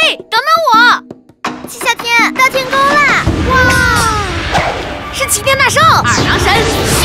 嘿，等等我！ 七小天到天宫啦！ 哇，是齐天大圣，二郎神。